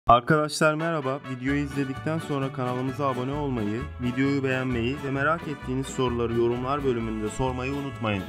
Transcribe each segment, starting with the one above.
Arkadaşlar merhaba. Videoyu izledikten sonra kanalımıza abone olmayı, videoyu beğenmeyi ve merak ettiğiniz soruları yorumlar bölümünde sormayı unutmayın.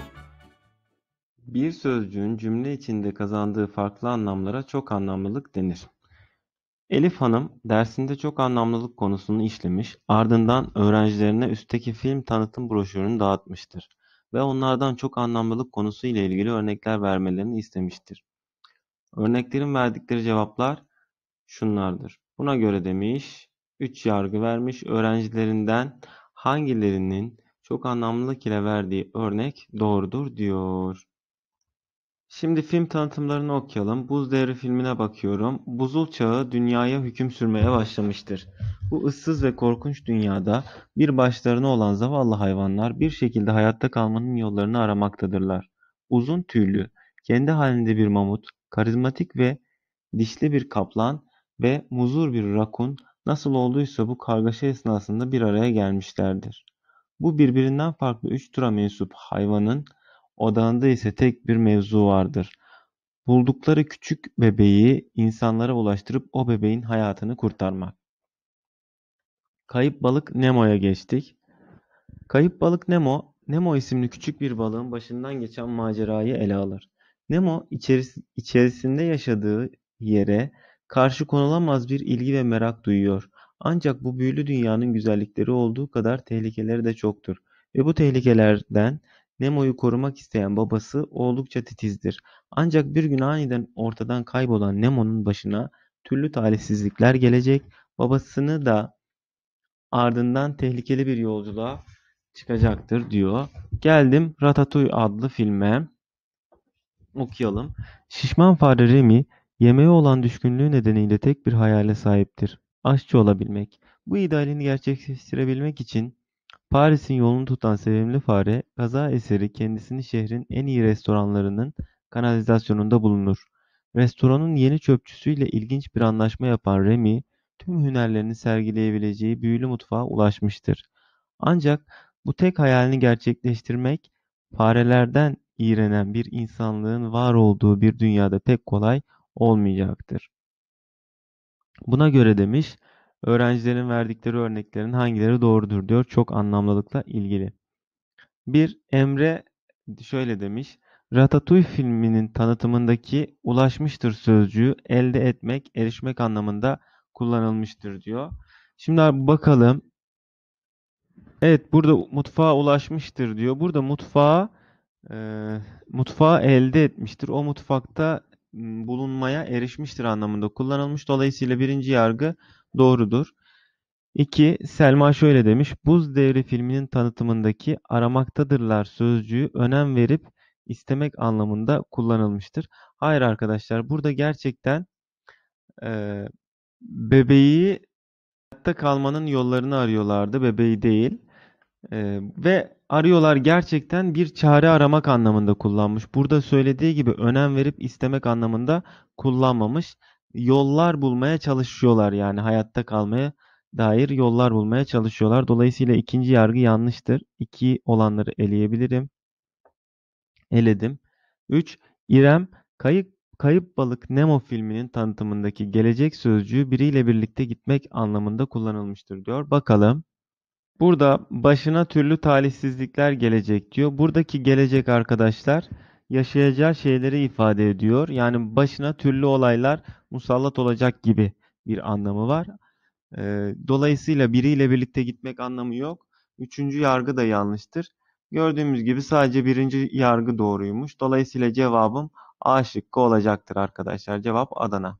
Bir sözcüğün cümle içinde kazandığı farklı anlamlara çok anlamlılık denir. Elif Hanım dersinde çok anlamlılık konusunu işlemiş, ardından öğrencilerine üstteki film tanıtım broşürünü dağıtmıştır ve onlardan çok anlamlılık konusu ile ilgili örnekler vermelerini istemiştir. Örneklerin verdikleri cevaplar şunlardır. Buna göre demiş, 3 yargı vermiş, öğrencilerinden hangilerinin çok anlamlılık ile verdiği örnek doğrudur diyor. Şimdi film tanıtımlarını okuyalım. Buz Devri filmine bakıyorum. Buzul çağı dünyaya hüküm sürmeye başlamıştır. Bu ıssız ve korkunç dünyada bir başlarına olan zavallı hayvanlar bir şekilde hayatta kalmanın yollarını aramaktadırlar. Uzun tüylü, kendi halinde bir mamut, karizmatik ve dişli bir kaplan ve muzur bir rakun nasıl olduysa bu kargaşa esnasında bir araya gelmişlerdir. Bu birbirinden farklı üç türe mensup hayvanın odağında ise tek bir mevzu vardır. Buldukları küçük bebeği insanlara ulaştırıp o bebeğin hayatını kurtarmak. Kayıp balık Nemo'ya geçtik. Kayıp balık Nemo, Nemo isimli küçük bir balığın başından geçen macerayı ele alır. Nemo içerisinde yaşadığı yere karşı konulamaz bir ilgi ve merak duyuyor. Ancak bu büyülü dünyanın güzellikleri olduğu kadar tehlikeleri de çoktur. Ve bu tehlikelerden Nemo'yu korumak isteyen babası oldukça titizdir. Ancak bir gün aniden ortadan kaybolan Nemo'nun başına türlü talihsizlikler gelecek, babasını da ardından tehlikeli bir yolculuğa çıkacaktır diyor. Geldim Ratatouille adlı filme. Okuyalım. Şişman fare Remy, yemeğe olan düşkünlüğü nedeniyle tek bir hayale sahiptir. Aşçı olabilmek. Bu idealini gerçekleştirebilmek için Paris'in yolunu tutan sevimli fare, kaza eseri kendisini şehrin en iyi restoranlarının kanalizasyonunda bulunur. Restoranın yeni çöpçüsüyle ilginç bir anlaşma yapan Remy, tüm hünerlerini sergileyebileceği büyülü mutfağa ulaşmıştır. Ancak bu tek hayalini gerçekleştirmek, farelerden iğrenen bir insanlığın var olduğu bir dünyada pek kolay olmayacaktır. Buna göre demiş, öğrencilerin verdikleri örneklerin hangileri doğrudur diyor çok anlamlılıkla ilgili. Bir Emre şöyle demiş. Ratatouille filminin tanıtımındaki ulaşmıştır sözcüğü elde etmek, erişmek anlamında kullanılmıştır diyor. Şimdi abi bakalım. Evet burada mutfağa ulaşmıştır diyor. Burada mutfağı elde etmiştir. O mutfakta bulunmaya erişmiştir anlamında kullanılmış. Dolayısıyla birinci yargı doğrudur. 2. Selma şöyle demiş. Buz Devri filminin tanıtımındaki aramaktadırlar sözcüğü önem verip istemek anlamında kullanılmıştır. Hayır arkadaşlar burada gerçekten eee, bebeği hayatta kalmanın yollarını arıyorlardı. Bebeği değil. Ve arıyorlar gerçekten bir çare aramak anlamında kullanmış. Burada söylediği gibi önem verip istemek anlamında kullanmamış. Yollar bulmaya çalışıyorlar yani hayatta kalmaya dair yollar bulmaya çalışıyorlar. Dolayısıyla ikinci yargı yanlıştır. 2 olanları eleyebilirim. Eledim. 3. İrem Kayıp Balık Nemo filminin tanıtımındaki gelecek sözcüğü biriyle birlikte gitmek anlamında kullanılmıştır diyor. Bakalım. Burada başına türlü talihsizlikler gelecek diyor. Buradaki gelecek arkadaşlar yaşayacağı şeyleri ifade ediyor. Yani başına türlü olaylar musallat olacak gibi bir anlamı var. Dolayısıyla biriyle birlikte gitmek anlamı yok. Üçüncü yargı da yanlıştır. Gördüğümüz gibi sadece birinci yargı doğruymuş. Dolayısıyla cevabım A şıkkı olacaktır arkadaşlar. Cevap Adana.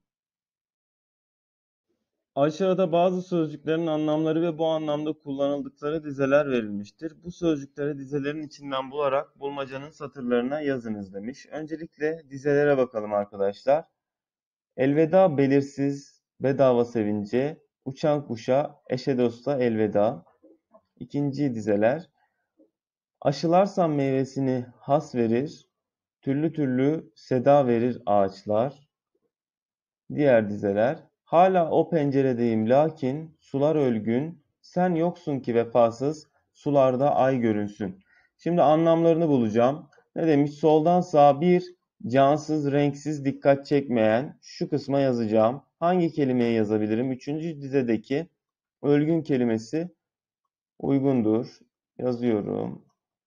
Aşağıda bazı sözcüklerin anlamları ve bu anlamda kullanıldıkları dizeler verilmiştir. Bu sözcükleri dizelerin içinden bularak bulmacanın satırlarına yazınız demiş. Öncelikle dizelere bakalım arkadaşlar. Elveda belirsiz, bedava sevince, uçan kuşa, eşe dosta elveda. İkinci dizeler. Aşılarsan meyvesini has verir, türlü türlü seda verir ağaçlar. Diğer dizeler. Hala o penceredeyim lakin sular ölgün, sen yoksun ki vefasız, sularda ay görünsün. Şimdi anlamlarını bulacağım. Ne demiş? Soldan sağa bir cansız, renksiz, dikkat çekmeyen şu kısma yazacağım. hangi kelimeyi yazabilirim? Üçüncü dizedeki ölgün kelimesi uygundur. Yazıyorum.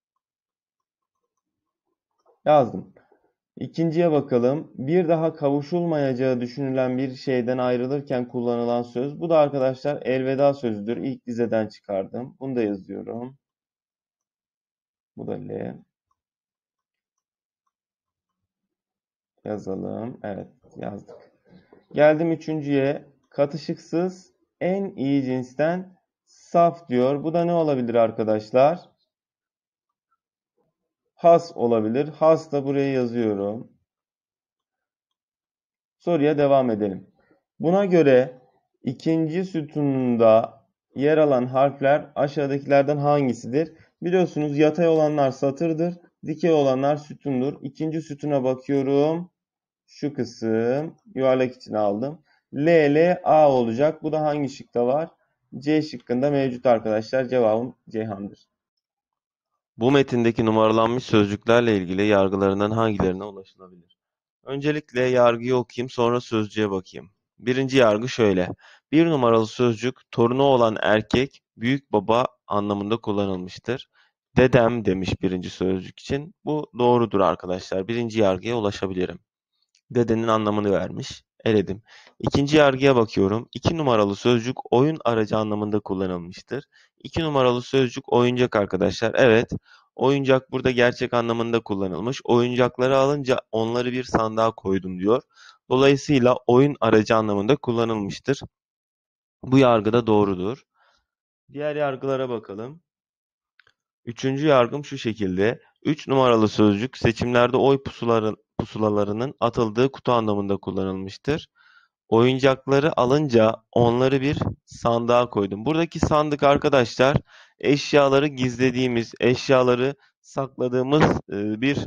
Yazdım. İkinciye bakalım. Bir daha kavuşulmayacağı düşünülen bir şeyden ayrılırken kullanılan söz. Bu da arkadaşlar elveda sözüdür. İlk dizeden çıkardım. Bunu da yazıyorum. Bu da L. Yazalım. Evet, yazdık. Geldim üçüncüye. Katışıksız en iyi cinsten saf diyor. Bu da ne olabilir arkadaşlar? Has olabilir. Has da buraya yazıyorum. Soruya devam edelim. Buna göre ikinci sütununda yer alan harfler aşağıdakilerden hangisidir? Biliyorsunuz yatay olanlar satırdır, dikey olanlar sütundur. İkinci sütuna bakıyorum. Şu kısım yuvarlak içine aldım. L, L, A olacak. Bu da hangi şıkta var? C şıkkında mevcut arkadaşlar. Cevabım Ceyhan'dır. Bu metindeki numaralanmış sözcüklerle ilgili yargılarından hangilerine ulaşılabilir? Öncelikle yargıyı okuyayım, sonra sözcüğe bakayım. Birinci yargı şöyle. Bir numaralı sözcük torunu olan erkek, büyük baba anlamında kullanılmıştır. Dedem demiş birinci sözcük için. Bu doğrudur arkadaşlar. Birinci yargıya ulaşabilirim. Dedenin anlamını vermiş. Eledim. İkinci yargıya bakıyorum. 2 numaralı sözcük oyun aracı anlamında kullanılmıştır. 2 numaralı sözcük oyuncak arkadaşlar. Evet, oyuncak burada gerçek anlamında kullanılmış. Oyuncakları alınca onları bir sandığa koydum diyor. Dolayısıyla oyun aracı anlamında kullanılmıştır. Bu yargı da doğrudur. Diğer yargılara bakalım. Üçüncü yargım şu şekilde. 3 numaralı sözcük seçimlerde oy pusulalarının atıldığı kutu anlamında kullanılmıştır. Oyuncakları alınca onları bir sandığa koydum. Buradaki sandık arkadaşlar eşyaları gizlediğimiz, eşyaları sakladığımız bir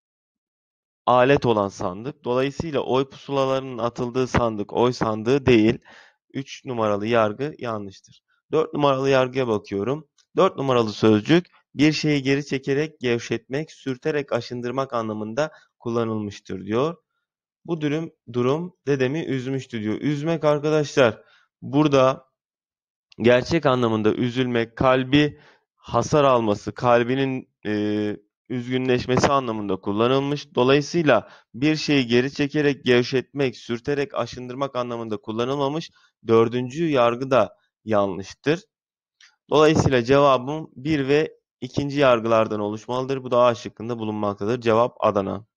alet olan sandık. Dolayısıyla oy pusulalarının atıldığı sandık oy sandığı değil. 3 numaralı yargı yanlıştır. 4 numaralı yargıya bakıyorum. 4 numaralı sözcük bir şeyi geri çekerek gevşetmek, sürterek aşındırmak anlamında kullanılmıştır diyor. Bu durum dedemi üzmüştü diyor. Üzmek arkadaşlar burada gerçek anlamında üzülmek, kalbi hasar alması, kalbinin üzgünleşmesi anlamında kullanılmış. Dolayısıyla bir şeyi geri çekerek gevşetmek, sürterek aşındırmak anlamında kullanılmamış. Dördüncü yargı da yanlıştır. Dolayısıyla cevabım 1 ve ikinci yargılardan oluşmalıdır. Bu da A şıkkında bulunmaktadır. Cevap Adana.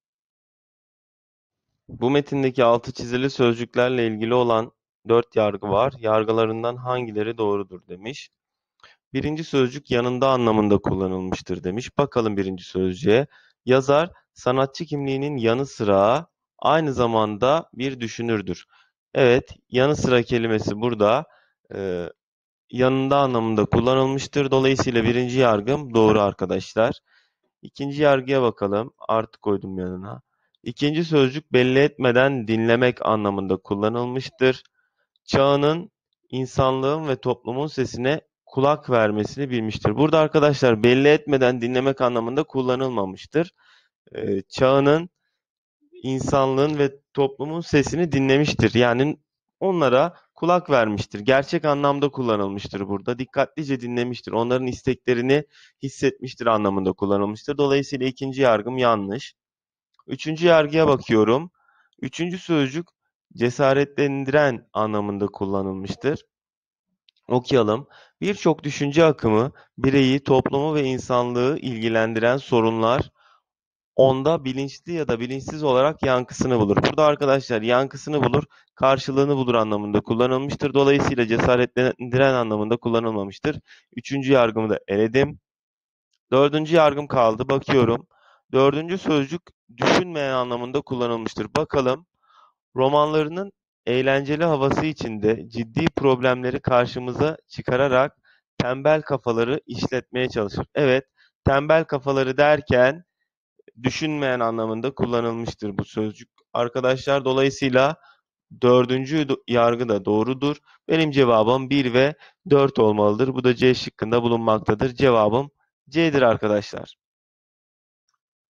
Bu metindeki altı çizili sözcüklerle ilgili olan 4 yargı var. Yargılarından hangileri doğrudur demiş. Birinci sözcük yanında anlamında kullanılmıştır demiş. Bakalım birinci sözcüğe. Yazar sanatçı kimliğinin yanı sıra aynı zamanda bir düşünürdür. Evet, yanı sıra kelimesi burada e, yanında anlamında kullanılmıştır. Dolayısıyla birinci yargım doğru arkadaşlar. İkinci yargıya bakalım. Artı koydum yanına. İkinci sözcük belli etmeden dinlemek anlamında kullanılmıştır. Çağının, insanlığın ve toplumun sesine kulak vermesini bilmiştir. Burada arkadaşlar belli etmeden dinlemek anlamında kullanılmamıştır. Çağının, insanlığın ve toplumun sesini dinlemiştir. Yani onlara kulak vermiştir. Gerçek anlamda kullanılmıştır burada. Dikkatlice dinlemiştir. Onların isteklerini hissetmiştir anlamında kullanılmıştır. Dolayısıyla ikinci yargım yanlış. Üçüncü yargıya bakıyorum. Üçüncü sözcük cesaretlendiren anlamında kullanılmıştır. Okuyalım. Birçok düşünce akımı, bireyi, toplumu ve insanlığı ilgilendiren sorunlar onda bilinçli ya da bilinçsiz olarak yankısını bulur. Burada arkadaşlar yankısını bulur, karşılığını bulur anlamında kullanılmıştır. Dolayısıyla cesaretlendiren anlamında kullanılmamıştır. Üçüncü yargımı da eledim. Dördüncü yargım kaldı. Bakıyorum. Dördüncü sözcük düşünmeyen anlamında kullanılmıştır. Bakalım. Romanlarının eğlenceli havası içinde ciddi problemleri karşımıza çıkararak tembel kafaları işletmeye çalışır. Evet, tembel kafaları derken düşünmeyen anlamında kullanılmıştır bu sözcük. Arkadaşlar dolayısıyla dördüncü yargı da doğrudur. Benim cevabım 1 ve 4 olmalıdır. Bu da C şıkkında bulunmaktadır. Cevabım C'dir arkadaşlar.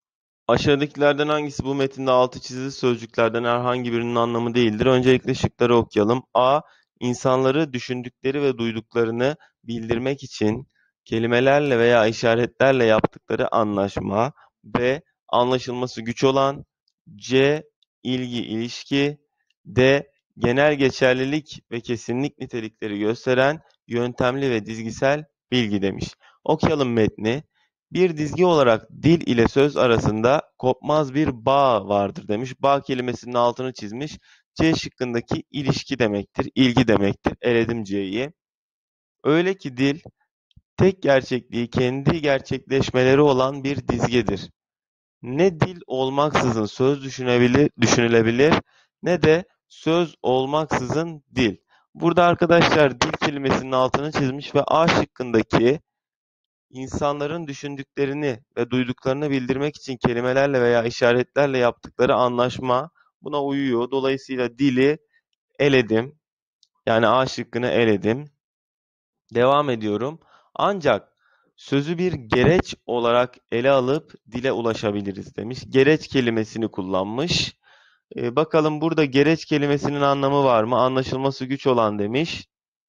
Aşağıdakilerden hangisi bu metinde altı çizili sözcüklerden herhangi birinin anlamı değildir? Öncelikle şıkları okuyalım. A. İnsanları düşündükleri ve duyduklarını bildirmek için kelimelerle veya işaretlerle yaptıkları anlaşma. B. Anlaşılması güç olan. C. İlgi, ilişki. D. Genel geçerlilik ve kesinlik nitelikleri gösteren yöntemli ve dizgisel bilgi demiş. Okuyalım metni. Bir dizgi olarak dil ile söz arasında kopmaz bir bağ vardır demiş. Bağ kelimesinin altını çizmiş. C şıkkındaki ilişki demektir, ilgi demektir. Eledim C'yi. Öyle ki dil tek gerçekliği kendi gerçekleşmeleri olan bir dizgedir. Ne dil olmaksızın söz düşünülebilir ne de söz olmaksızın dil. Burada arkadaşlar dil kelimesinin altını çizmiş ve A şıkkındaki İnsanların düşündüklerini ve duyduklarını bildirmek için kelimelerle veya işaretlerle yaptıkları anlaşma buna uyuyor. Dolayısıyla dili eledim. Yani A şıkkını eledim. Devam ediyorum. Ancak sözü bir gereç olarak ele alıp dile ulaşabiliriz demiş. Gereç kelimesini kullanmış. Bakalım burada gereç kelimesinin anlamı var mı? Anlaşılması güç olan demiş.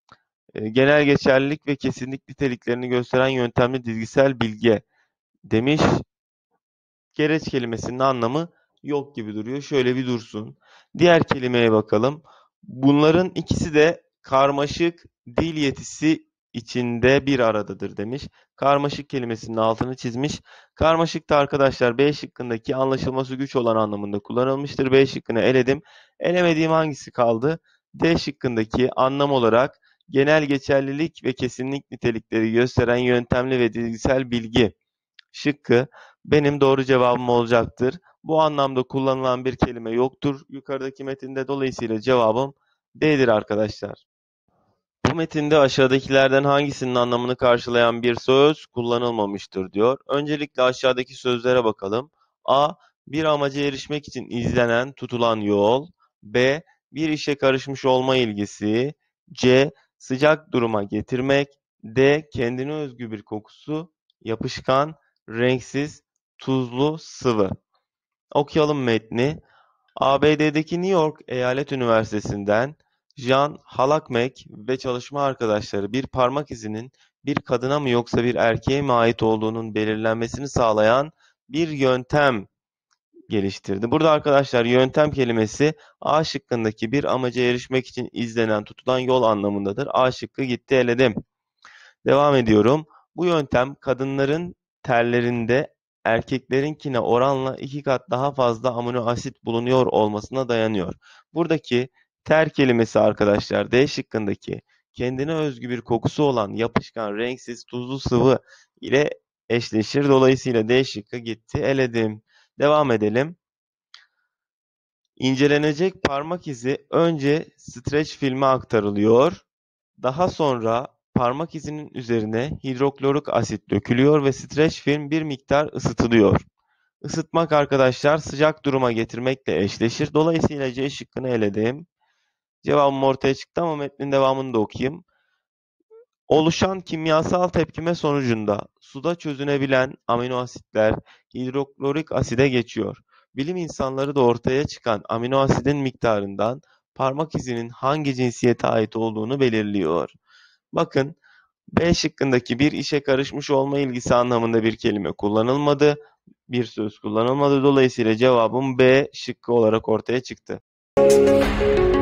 Genel geçerlilik ve kesinlik niteliklerini gösteren yöntemli dizgisel bilgi demiş. Gereç kelimesinin anlamı yok gibi duruyor. Şöyle bir dursun. Diğer kelimeye bakalım. Bunların ikisi de karmaşık dil yetisi içinde bir aradadır demiş. Karmaşık kelimesinin altını çizmiş. Karmaşık da arkadaşlar B şıkkındaki anlaşılması güç olan anlamında kullanılmıştır. B şıkkını eledim. Elemediğim hangisi kaldı? D şıkkındaki anlam olarak genel geçerlilik ve kesinlik nitelikleri gösteren yöntemli ve dizgisel bilgi şıkkı benim doğru cevabım olacaktır. Bu anlamda kullanılan bir kelime yoktur yukarıdaki metinde. Dolayısıyla cevabım D'dir arkadaşlar. Bu metinde aşağıdakilerden hangisinin anlamını karşılayan bir söz kullanılmamıştır diyor. Öncelikle aşağıdaki sözlere bakalım. A. Bir amaca erişmek için izlenen, tutulan yol. B. Bir işe karışmış olma ilgisi. C. Sıcak duruma getirmek. D. Kendine özgü bir kokusu. Yapışkan, renksiz, tuzlu, sıvı. Okuyalım metni. ABD'deki New York Eyalet Üniversitesi'nden Jan Halakmek ve çalışma arkadaşları bir parmak izinin bir kadına mı yoksa bir erkeğe mi ait olduğunun belirlenmesini sağlayan bir yöntem geliştirdi. Burada arkadaşlar yöntem kelimesi A şıkkındaki bir amaca erişmek için izlenen tutulan yol anlamındadır. A şıkkı gitti eledim. Devam ediyorum. Bu yöntem kadınların terlerinde erkeklerinkine oranla 2 kat daha fazla amino asit bulunuyor olmasına dayanıyor. Buradaki ter kelimesi arkadaşlar D şıkkındaki kendine özgü bir kokusu olan yapışkan, renksiz, tuzlu sıvı ile eşleşir. Dolayısıyla D şıkkı gitti eledim. Devam edelim. İncelenecek parmak izi önce streç filme aktarılıyor. Daha sonra parmak izinin üzerine hidroklorik asit dökülüyor ve streç film bir miktar ısıtılıyor. Isıtmak arkadaşlar sıcak duruma getirmekle eşleşir. Dolayısıyla C şıkkını eledim. Cevabım ortaya çıktı ama metnin devamını da okuyayım. Oluşan kimyasal tepkime sonucunda suda çözünebilen amino asitler hidroklorik aside geçiyor. Bilim insanları da ortaya çıkan amino asidin miktarından parmak izinin hangi cinsiyete ait olduğunu belirliyor. Bakın B şıkkındaki bir işe karışmış olma ilgisi anlamında bir kelime kullanılmadı. Bir söz kullanılmadı. Dolayısıyla cevabım B şıkkı olarak ortaya çıktı.